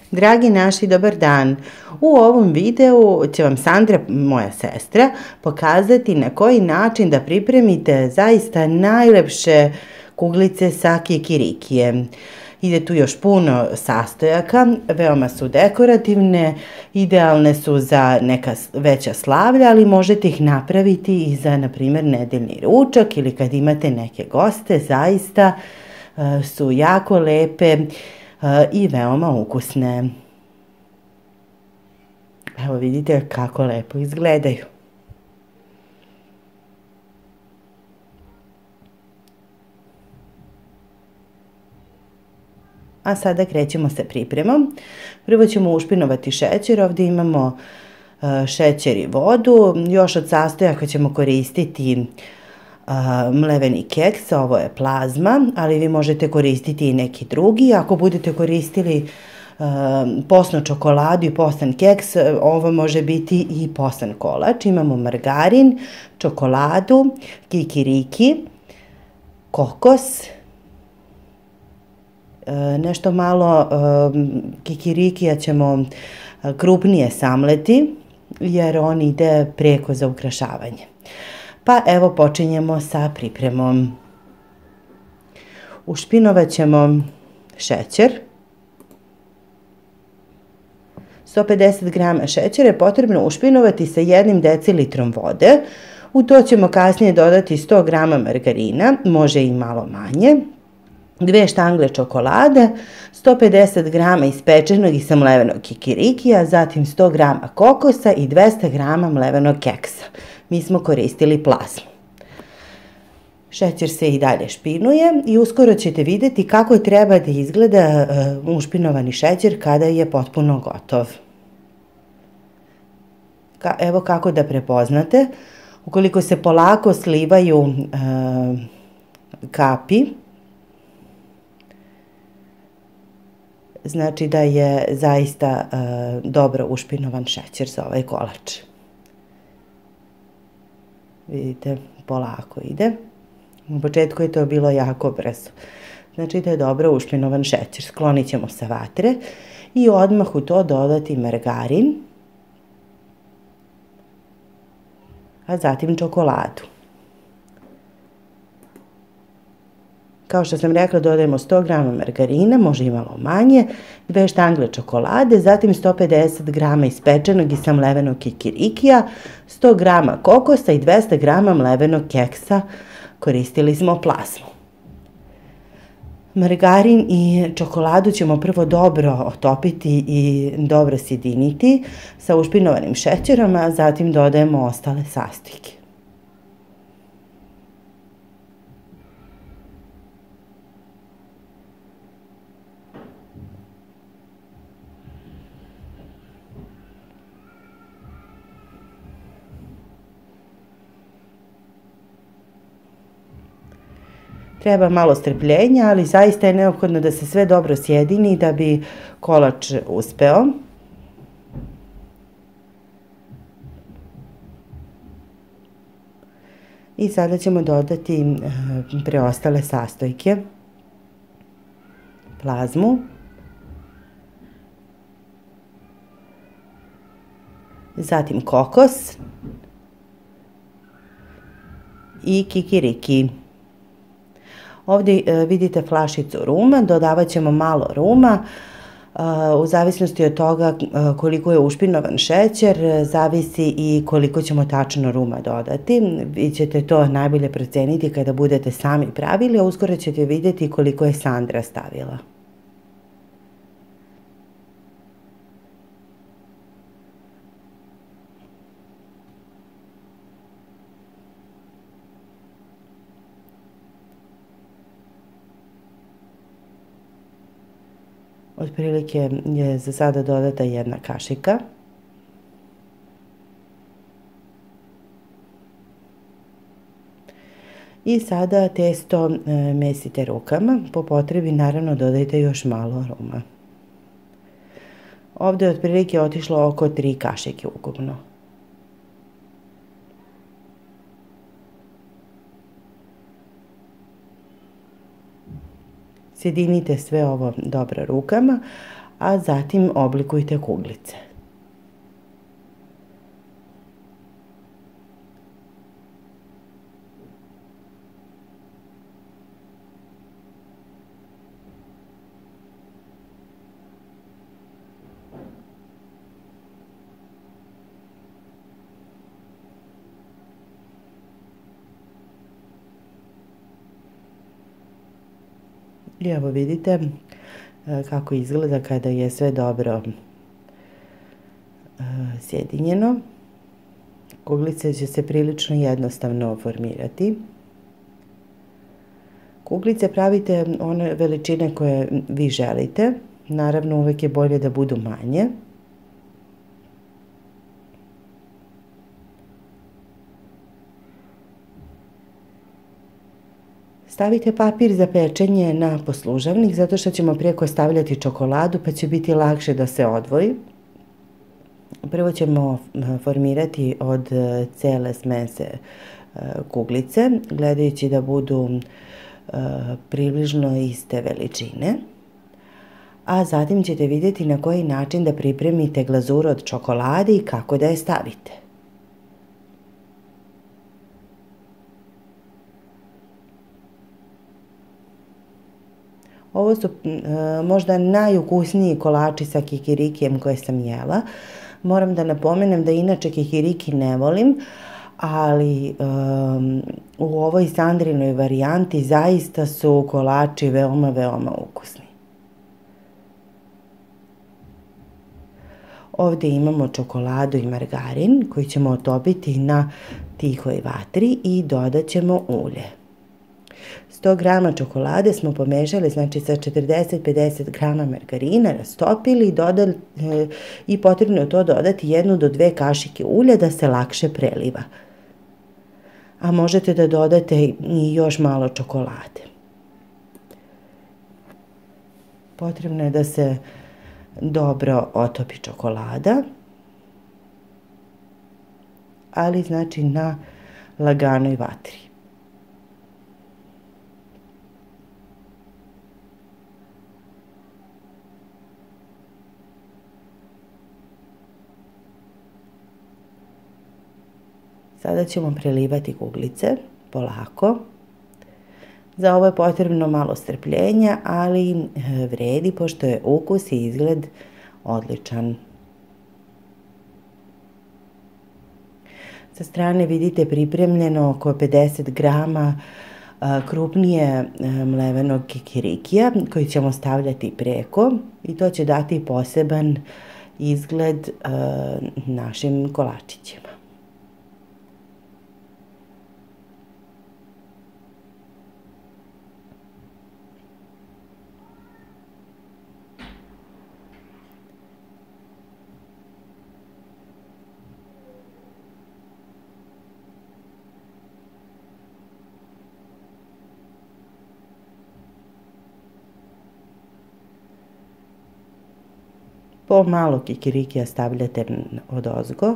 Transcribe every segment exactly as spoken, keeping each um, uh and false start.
Dragi naši, dobar dan. U ovom videu će vam Sandra, moja sestra, pokazati na koji način da pripremite zaista najlepše kuglice sa kikirikije. Ide tu još puno sastojaka, veoma su dekorativne, idealne su za neka veća slavlja, ali možete ih napraviti i za, na primjer, nedeljni ručak ili kad imate neke goste, zaista su jako lepe i veoma ukusne. Evo vidite kako lepo izgledaju. A sada krećemo sa pripremom. Prvo ćemo ušpinovati šećer. Ovdje imamo šećer i vodu. Još od sastojaka ćemo koristiti mleveni keks, ovo je plazma, ali vi možete koristiti i neki drugi. Ako budete koristili posnu čokoladu i postan keks, ovo može biti i postan kolač. Imamo margarin, čokoladu, kikiriki, kokos, nešto malo kikirikija ćemo krupnije samleti, jer on ide preko za ukrašavanje. Pa evo počinjemo sa pripremom. Ušpinovat ćemo šećer. sto pedeset grama šećera je potrebno ušpinovati sa jednim decilitrom vode. U to ćemo kasnije dodati sto grama margarina, može i malo manje, dve štangle čokolade, sto pedeset grama ispečenog i samlevenog kikirikija, zatim sto grama kokosa i dvesta grama mlevenog keksa. Mi smo koristili plazmu. Šećer se i dalje špinuje i uskoro ćete vidjeti kako treba da izgleda ušpinovani šećer kada je potpuno gotov. Evo kako da prepoznate. Ukoliko se polako slivaju kapi, znači da je zaista dobro ušpinovan šećer za ovaj kolač. Vidite, polako ide. U početku je to bilo jako brzo. Znači da je dobro ušpinovan šećer. Sklonit ćemo sa vatre i odmah u to dodati margarin, a zatim čokoladu. Kao što sam rekla, dodajemo sto grama margarina, može i malo manje, dve štangle čokolade, zatim sto pedeset grama ispečenog i samlevenog kikirikija, sto grama kokosa i dvesta grama mlevenog keksa. Koristili smo plazmu. Margarin i čokoladu ćemo prvo dobro otopiti i dobro sjediniti sa ušpinovanim šećerom, a zatim dodajemo ostale sastojke. Treba malo strpljenja, ali zaista je neophodno da se sve dobro sjedini da bi kolač uspeo. I sada ćemo dodati preostale sastojke. Plazmu. Zatim kokos. I kikiriki. Ovdje vidite flašicu ruma, dodavat ćemo malo ruma, u zavisnosti od toga koliko je ušpinovan šećer, zavisi i koliko ćemo tačno ruma dodati. Vi ćete to najbolje proceniti kada budete sami pravili, a uskoro ćete vidjeti koliko je Sandra stavila. Otprilike je za sada dodata jedna kašika. I sada testo mesite rukama, po potrebi naravno dodajte još malo ruma. Ovdje je otprilike otišlo oko tri kašike ukupno. Sjedinite sve ovo dobro rukama, a zatim oblikujte kuglice. I evo vidite kako izgleda kada je sve dobro sjedinjeno. Kuglice će se prilično jednostavno formirati. Kuglice pravite one veličine koje vi želite. Naravno, uvek je bolje da budu manje. Stavite papir za pečenje na poslužavnik zato što ćemo preko stavljati čokoladu pa će biti lakše da se odvoji. Prvo ćemo formirati od cele smese kuglice, gledajući da budu približno iste veličine. A zatim ćete vidjeti na koji način da pripremite glazuru od čokolade i kako da je stavite. Ovo su možda najukusniji kolači sa kikirikijem koje sam jela. Moram da napomenem da inače kikiriki ne volim, ali um, u ovoj Sandrinoj varijanti zaista su kolači veoma, veoma ukusni. Ovdje imamo čokoladu i margarin koji ćemo otopiti na tihoj vatri i dodat ćemo ulje. sto grama čokolade smo pomešali, znači sa četrdeset do pedeset grama margarina, rastopili i, dodali, e, i potrebno je to dodati jednu do dve kašike ulja da se lakše preliva. A možete da dodate i još malo čokolade. Potrebno je da se dobro otopi čokolada, ali znači na laganoj vatri. Sada ćemo prelivati kuglice polako. Za ovo je potrebno malo strpljenja, ali vredi pošto je ukus i izgled odličan. Sa strane vidite pripremljeno oko pedeset grama krupnije mlevenog kikirikija koji ćemo stavljati preko i to će dati poseban izgled našim kolačićima. Po malo kikirikija stavljate odozgo.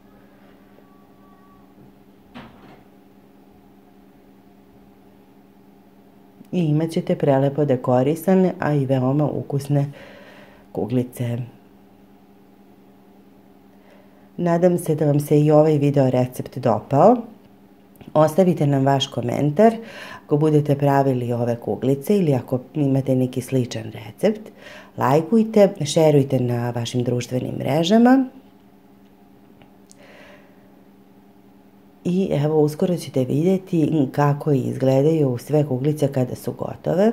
I imat ćete prelepo dekorisane, a i veoma ukusne kuglice. Nadam se da vam se i ovaj video recept dopao. Ostavite nam vaš komentar ako budete pravili ove kuglice ili ako imate neki sličan recept. Lajkujte, šerujte na vašim društvenim mrežama. I evo, uskoro ćete vidjeti kako izgledaju sve kuglice kada su gotove.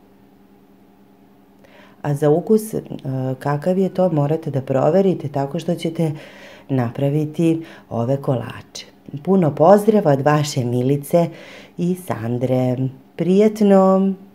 A za ukus kakav je to morate da proverite tako što ćete napraviti ove kolače. Puno pozdrava od vaše Milice i Sandre. Prijetno!